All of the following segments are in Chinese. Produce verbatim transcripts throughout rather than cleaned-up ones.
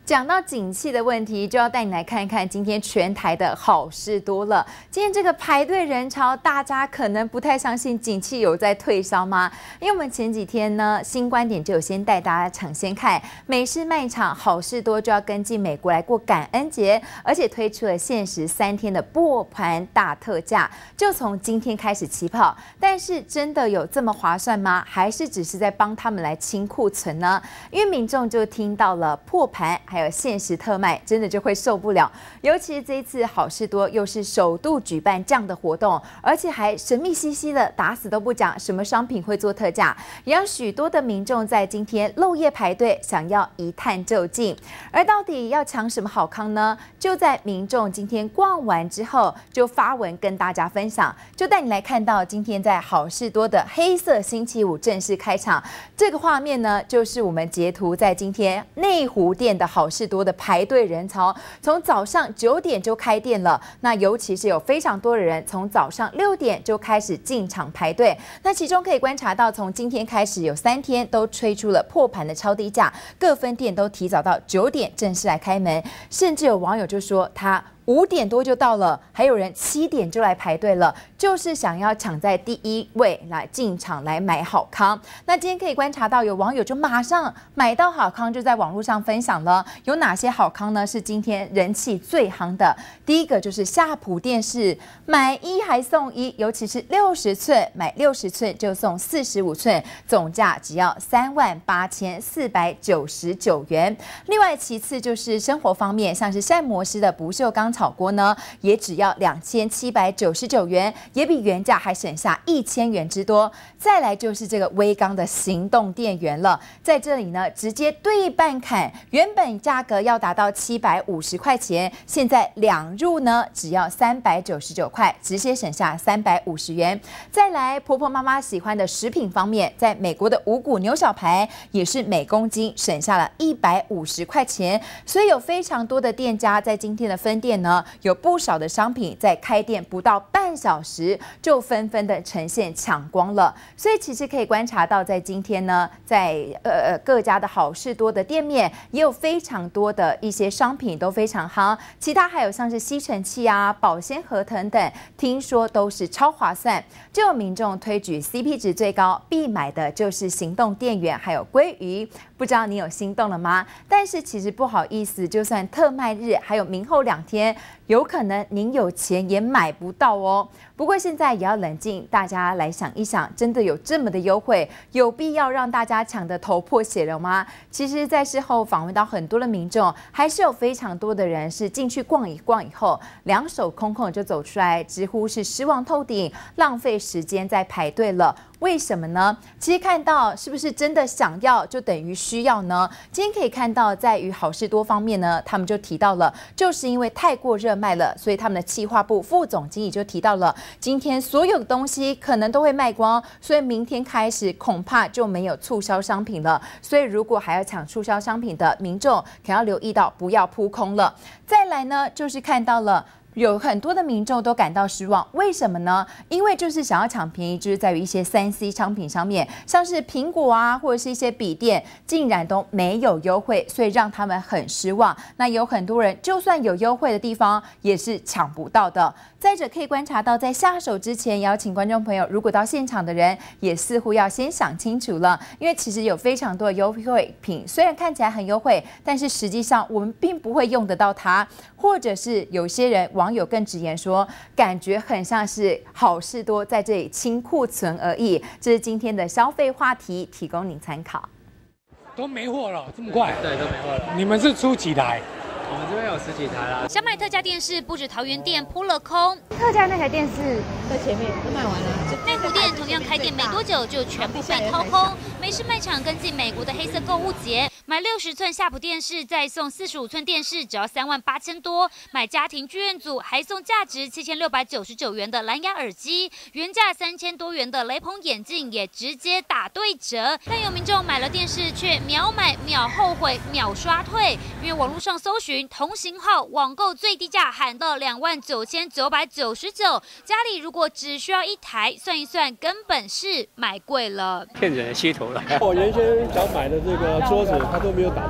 讲到景气的问题，就要带你来看一看今天全台的好事多了。今天这个排队人潮，大家可能不太相信景气有在退烧吗？因为我们前几天呢，新观点就有先带大家抢先看美式卖场好事多就要跟进美国来过感恩节，而且推出了限时三天的破盘大特价，就从今天开始起跑。但是真的有这么划算吗？还是只是在帮他们来清库存呢？因为民众就听到了破盘。还有限时特卖，真的就会受不了。尤其是这一次好事多又是首度举办这样的活动，而且还神秘兮兮的，打死都不讲什么商品会做特价，也让许多的民众在今天漏夜排队，想要一探究竟。而到底要抢什么好康呢？就在民众今天逛完之后，就发文跟大家分享，就带你来看到今天在好事多的黑色星期五正式开场。这个画面呢，就是我们截图在今天内湖店的好。好事多的排队人潮，从早上九点就开店了。那尤其是有非常多的人从早上六点就开始进场排队。那其中可以观察到，从今天开始有三天都推出了破盘的超低价，各分店都提早到九点正式来开门。甚至有网友就说他。五点多就到了，还有人七点就来排队了，就是想要抢在第一位来进场来买好康。那今天可以观察到，有网友就马上买到好康，就在网络上分享了有哪些好康呢？是今天人气最夯的。第一个就是夏普电视，买一还送一，尤其是六十寸，买六十寸就送四十五寸，总价只要三万八千四百九十九元。另外，其次就是生活方面，像是膳魔师的不锈钢炒锅呢，也只要两千七百九十九元，也比原价还省下一千元之多。再来就是这个微刚的行动电源了，在这里呢直接对半砍，原本价格要达到七百五十块钱，现在两入呢只要三百九十九块，直接省下三百五十元。再来婆婆妈妈喜欢的食品方面，在美国的五谷牛小排也是每公斤省下了一百五十块钱，所以有非常多的店家在今天的分店呢。有不少的商品在开店不到半小时就纷纷的呈现抢光了，所以其实可以观察到，在今天呢，在呃各家的好事多的店面也有非常多的一些商品都非常夯，其他还有像是吸尘器啊、保鲜盒等等，听说都是超划算。就有民众推举 C P 值最高必买的就是行动电源还有鲑鱼，不知道你有心动了吗？但是其实不好意思，就算特卖日还有明后两天。有可能您有钱也买不到哦。不过现在也要冷静，大家来想一想，真的有这么的优惠，有必要让大家抢得头破血流吗？其实，在事后访问到很多的民众，还是有非常多的人是进去逛一逛以后，两手空空就走出来，直呼是失望透顶，浪费时间在排队了。为什么呢？其实看到是不是真的想要就等于需要呢？今天可以看到，在于好事多方面呢，他们就提到了，就是因为太过热卖了，所以他们的企划部副总经理就提到了，今天所有的东西可能都会卖光，所以明天开始恐怕就没有促销商品了。所以如果还要抢促销商品的民众，可要留意到不要扑空了。再来呢，就是看到了。有很多的民众都感到失望，为什么呢？因为就是想要抢便宜，就是在于一些三 C 商品上面，像是苹果啊，或者是一些笔电，竟然都没有优惠，所以让他们很失望。那有很多人就算有优惠的地方，也是抢不到的。再者可以观察到，在下手之前，邀请观众朋友，如果到现场的人，也似乎要先想清楚了，因为其实有非常多的优惠品，虽然看起来很优惠，但是实际上我们并不会用得到它，或者是有些人往。网友更直言说，感觉很像是好事多在这里清库存而已。这是今天的消费话题，提供您参考。 都没货了，这么快？ 对，都没货了。 你们是出几台？ 我们这边有十几台啦。 想买特价电视，不止桃园店扑了空， 特价那台电视在前面都卖完了。 内湖店同样开店没多久就全部被掏空。美式卖场跟进美国的黑色购物节。买六十寸夏普电视，再送四十五寸电视，只要三万八千多。买家庭剧院组，还送价值七千六百九十九元的蓝牙耳机，原价三千多元的雷朋眼镜也直接打对折。但有民众买了电视却秒买秒后悔秒刷退，因为网络上搜寻同型号网购最低价喊到两万九千九百九十九，家里如果只需要一台，算一算根本是买贵了， 骗人的噱头了。 我原先想买的这个桌子，它都没有打折。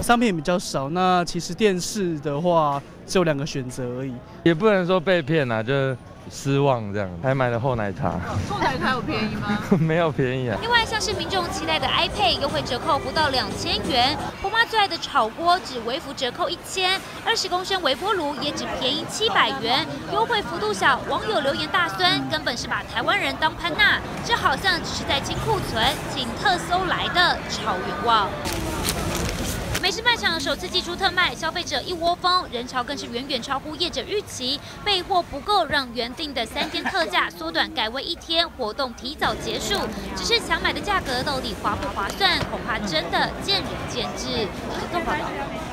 商品比较少，那其实电视的话只有两个选择而已。 也不能说被骗啊，就失望这样。还买了厚奶茶。 厚奶茶有便宜吗？ 没有便宜啊。 另外，像是民众期待的 iPad 优惠折扣不到两千元，婆妈最爱的炒锅只微幅折扣一千，二十公升微波炉也只便宜七百元，优惠幅度小。网友留言大酸，根本是把台湾人当潘娜，这好像只是在清库存，请特搜来的超远望。美式卖场首次祭出特卖，消费者一窝蜂，人潮更是远远超乎业者预期，备货不够，让原定的三天特价缩短改为一天，活动提早结束。只是抢买的价格到底划不划算，恐怕真的见仁见智。记者报道。